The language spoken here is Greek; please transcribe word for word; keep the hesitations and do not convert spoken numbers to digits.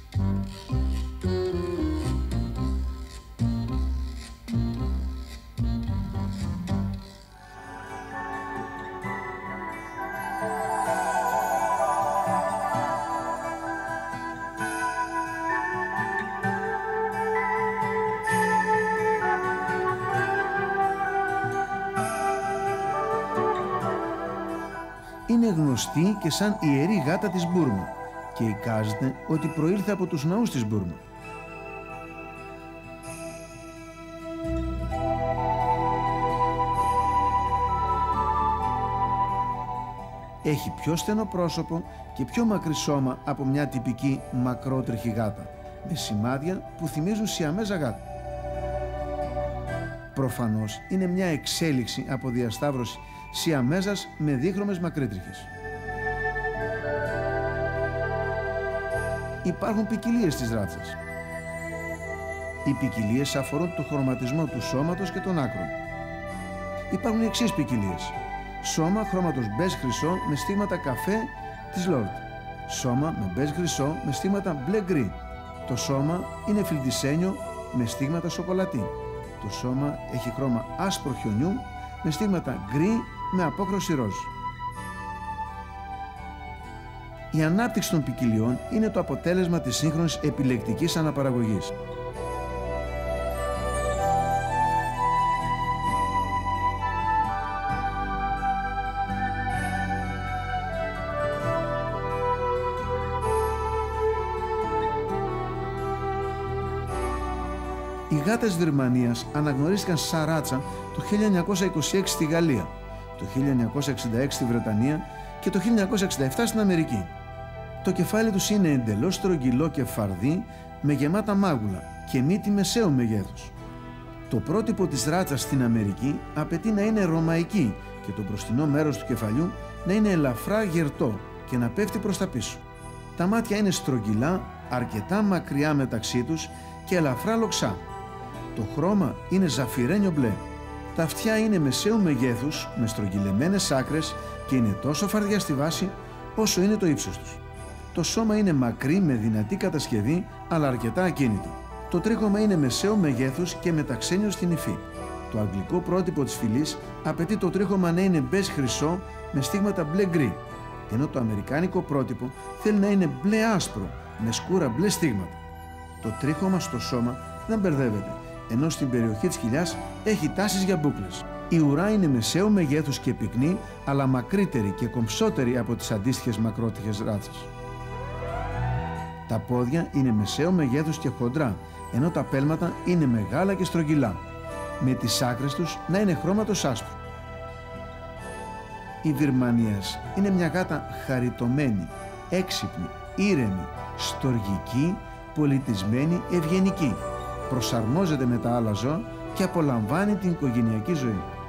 Είναι γνωστή και σαν ιερή γάτα της Μπούρμα και εικάζεται ότι προήλθε από τους ναούς της Μπούρμα. Έχει πιο στενό πρόσωπο και πιο μακρύ σώμα από μια τυπική μακρότριχη γάτα, με σημάδια που θυμίζουν σιαμέζα γάτα. Προφανώς είναι μια εξέλιξη από διασταύρωση σιαμέζας με δίχρωμες μακρύτριχες. Υπάρχουν ποικιλίες της ράτσας. Οι ποικιλίες αφορούν το χρωματισμό του σώματος και των άκρων. Υπάρχουν οι εξής ποικιλίες. Σώμα χρώματος μπέζ χρυσό με στίγματα καφέ της Λόρτ. Σώμα με μπέζ χρυσό με στίγματα μπλε γκρι. Το σώμα είναι φιλτισένιο με στίγματα σοκολατί. Το σώμα έχει χρώμα άσπρο χιονιού με στίγματα γκρι με απόκρωση ροζ. Η ανάπτυξη των ποικιλιών είναι το αποτέλεσμα της σύγχρονης επιλεκτικής αναπαραγωγής. Οι γάτες Βυρμανίας αναγνωρίστηκαν σαν ράτσα το χίλια εννιακόσια είκοσι έξι στη Γαλλία, το χίλια εννιακόσια εξήντα έξι στη Βρετανία και το χίλια εννιακόσια εξήντα επτά στην Αμερική. Το κεφάλι τους είναι εντελώς στρογγυλό και φαρδί με γεμάτα μάγουλα και μύτη μεσαίου μεγέθους. Το πρότυπο της ράτσας στην Αμερική απαιτεί να είναι ρωμαϊκή και το μπροστινό μέρος του κεφαλιού να είναι ελαφρά γερτό και να πέφτει προς τα πίσω. Τα μάτια είναι στρογγυλά, αρκετά μακριά μεταξύ τους και ελαφρά λοξά. Το χρώμα είναι ζαφυρένιο μπλε. Τα αυτιά είναι μεσαίου μεγέθους με στρογγυλεμένες άκρες και είναι τόσο φαρδιά στη βάση όσο είναι το ύψος τους. Το σώμα είναι μακρύ με δυνατή κατασκευή αλλά αρκετά ακίνητο. Το τρίχωμα είναι μεσαίου μεγέθους και μεταξένιο στην υφή. Το αγγλικό πρότυπο της φυλής απαιτεί το τρίχωμα να είναι μπέζ χρυσό με στίγματα μπλε γκρι, ενώ το αμερικάνικο πρότυπο θέλει να είναι μπλε άσπρο με σκούρα μπλε στίγματα. Το τρίχωμα στο σώμα δεν μπερδεύεται, ενώ στην περιοχή της κοιλιάς έχει τάσεις για μπούκλες. Η ουρά είναι μεσαίου μεγέθους και πυκνή, αλλά μακρύτερη και κομψότερη από τις αντίστοιχες μακρότυχες ράτσες. Τα πόδια είναι μεσαίου μεγέθους και χοντρά, ενώ τα πέλματα είναι μεγάλα και στρογγυλά, με τις άκρες τους να είναι χρώματος άσπρου. Η Βυρμανίας είναι μια γάτα χαριτωμένη, έξυπνη, ήρεμη, στοργική, πολιτισμένη, ευγενική. Προσαρμόζεται με τα άλλα ζώα και απολαμβάνει την οικογενειακή ζωή.